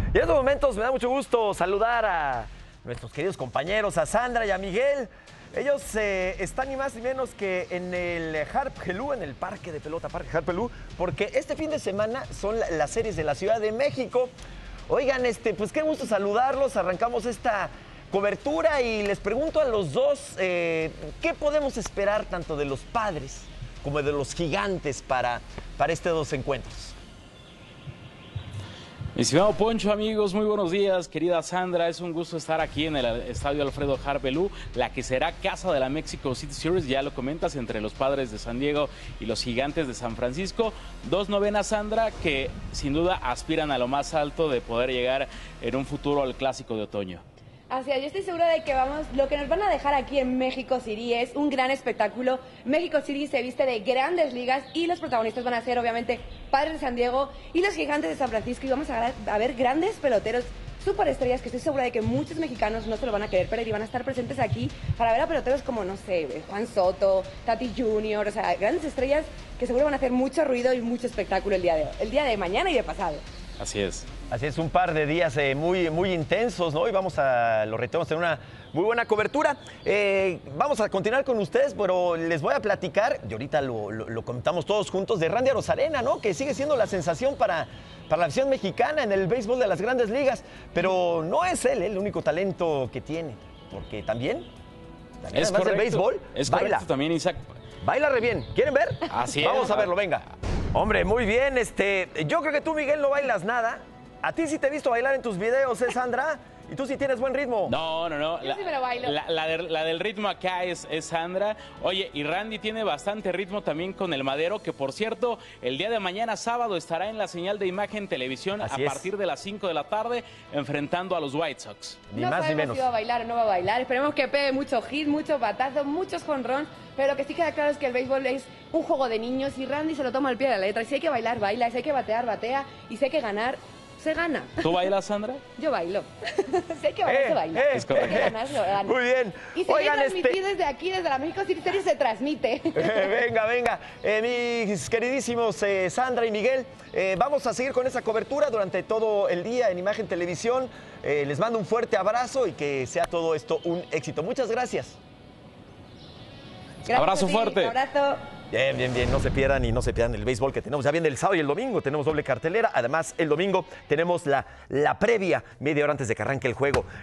Y en estos momentos me da mucho gusto saludar a nuestros queridos compañeros, a Sandra y a Miguel. Ellos están ni más ni menos que en el Harp Helú, en el parque de pelota, Parque Harp Helú, porque este fin de semana son las series de la Ciudad de México. Oigan, pues qué gusto saludarlos. Arrancamos esta cobertura y les pregunto a los dos, ¿qué podemos esperar tanto de los Padres como de los Gigantes para estos dos encuentros? Mi estimado Poncho, amigos, muy buenos días. Querida Sandra, es un gusto estar aquí en el estadio Alfredo Harp Helú, la que será casa de la Mexico City Series, ya lo comentas, entre los Padres de San Diego y los Gigantes de San Francisco. Dos novenas, Sandra, que sin duda aspiran a lo más alto de poder llegar en un futuro al Clásico de Otoño. Así es, yo estoy segura de que lo que nos van a dejar aquí en México City es un gran espectáculo. México City se viste de grandes ligas y los protagonistas van a ser obviamente Padres de San Diego y los Gigantes de San Francisco, y vamos a ver grandes peloteros, superestrellas, que estoy segura de que muchos mexicanos no se lo van a querer perder y van a estar presentes aquí para ver a peloteros como, no sé, Juan Soto, Tati Jr., o sea, grandes estrellas que seguro van a hacer mucho ruido y mucho espectáculo el día de mañana y de pasado. Así es. Así es, un par de días muy intensos, ¿no? Y lo reitero, tener una muy buena cobertura. Vamos a continuar con ustedes, pero les voy a platicar, y ahorita lo comentamos todos juntos, de Randy Arozarena, ¿no? Que sigue siendo la sensación para la afición mexicana en el béisbol de las grandes ligas. Pero no es él el único talento que tiene, porque también Es además correcto, del béisbol, es baila. correcto también, Isaac. Baila re bien. ¿Quieren ver? Así es. Vamos a verlo, venga. Hombre, muy bien. Yo creo que tú, Miguel, no bailas nada. A ti sí te he visto bailar en tus videos, Sandra? Y tú sí tienes buen ritmo. No. Yo sí me lo bailo. La del ritmo acá es Sandra. Oye, y Randy tiene bastante ritmo también con el madero, que por cierto, el día de mañana sábado estará en la señal de Imagen Televisión Así a es. partir de las 5 de la tarde, enfrentando a los White Sox. Ni No más ni sabemos menos. si va a bailar o no va a bailar. Esperemos que pegue mucho hit, mucho batazo, muchos jonrón. Pero lo que sí queda claro es que el béisbol es un juego de niños y Randy se lo toma al pie de la letra. Y si hay que bailar, baila. Si hay que batear, batea. Y si hay que ganar, se gana. ¿Tú bailas, Sandra? Yo bailo. Si hay que bailar, se baila. Es Si hay que correcto. ganar, se lo gana. Muy bien. Y se Oigan, transmitir desde aquí, desde la México City Series, se transmite. venga. Mis queridísimos Sandra y Miguel, vamos a seguir con esa cobertura durante todo el día en Imagen Televisión. Les mando un fuerte abrazo y que sea todo esto un éxito. Muchas gracias. Gracias Abrazo a ti, fuerte. Abrazo. Bien. No se pierdan el béisbol que tenemos. Ya viene el sábado y el domingo. Tenemos doble cartelera. Además, el domingo tenemos la previa, media hora antes de que arranque el juego.